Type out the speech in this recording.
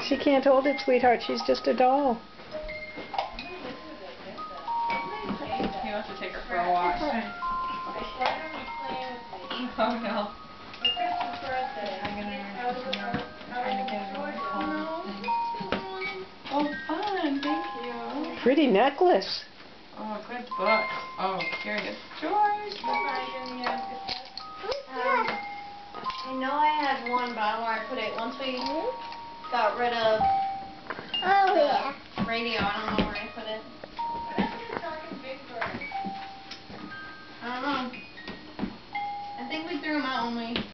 She can't hold it, sweetheart. She's just a doll. He wants to take her for a walk. Oh no. Oh, fun. Thank you. Pretty necklace. Oh, good book. Oh, curious George. I know I had one, but I don't know where I put it. Once we got rid of the radio, I don't know where I put it. I don't know. I think we threw them out when we